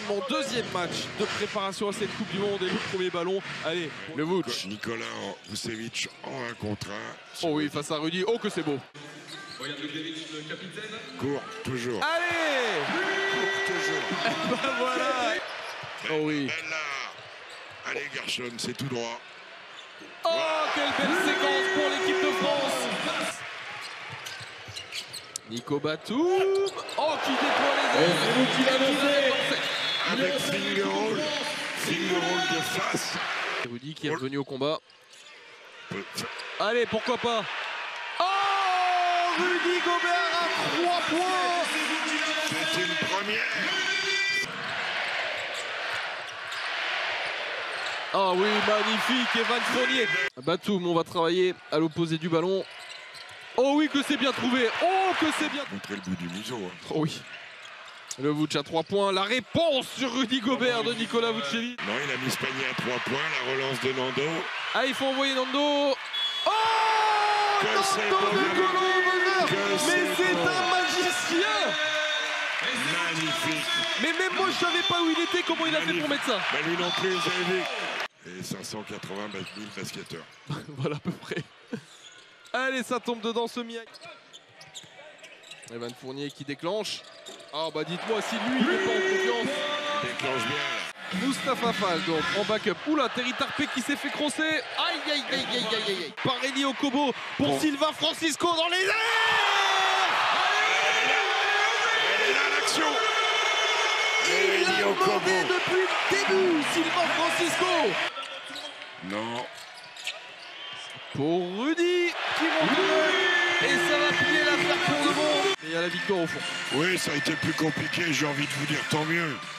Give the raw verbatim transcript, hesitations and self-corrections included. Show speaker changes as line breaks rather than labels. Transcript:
mon deuxième match de préparation à cette Coupe du Monde et le premier ballon. Allez, le Vooch.
Nicolas Vucevic en un contre un.
Oh oui, face à Rudy. Oh que c'est beau.
Court toujours.
Allez,
Court toujours.
bah voilà. Oh oui.
Bella. Allez Gershon, c'est tout droit.
Oh, quelle belle séquence pour l'équipe de France. Nico Batum. Oh, qui déploie les ailes.
Avec finger roll. Finger roll de face.
Rudy qui est revenu au combat. Allez, pourquoi pas. Oh, Rudy Gobert à trois points.
C'est une première.
Ah oui, magnifique, Evan Fournier. Batum, on va travailler à l'opposé du ballon. Oh oui, que c'est bien trouvé. Oh, que c'est bien.
Montrer le bout du museau. Hein.
Oh oui. Le Vooch à trois points. La réponse sur Rudy Gobert de Nikola Vucevic.
Non, il a mis Spagné à trois points. La relance de Nando.
Ah, il faut envoyer Nando. Oh,
Que c'est
Nando
beau,
de Gobert.
que
Mais
c'est
c'est
beau.
un magicien.
Magnifique.
Mais même moi, je savais pas où il était, comment il a fait pour mettre ça.
Bah lui non plus, vous avez vu. Et cinq cent quatre-vingts mille basketteurs.
Voilà à peu près. Allez, ça tombe dedans ce miac. Evan Fournier qui déclenche. Ah bah dites-moi si lui il n'est pas en confiance.
Il déclenche bien là.
Moustapha Fall donc en backup. Oula, Terry Tarpé qui s'est fait crosser. Aïe aïe aïe aïe aïe aïe aïe. Par Eli Okobo pour
Bon.
Sylvain Francisco dans les airs.
Elle est là l'action.
Il a
Eli Okobo.
demandé depuis le début, Sylvain Francisco.
Non.
Pour Rudy qui monte et ça va plier l'affaire pour le monde. Et il y a la victoire au fond.
Oui, ça a été plus compliqué, j'ai envie de vous dire tant mieux.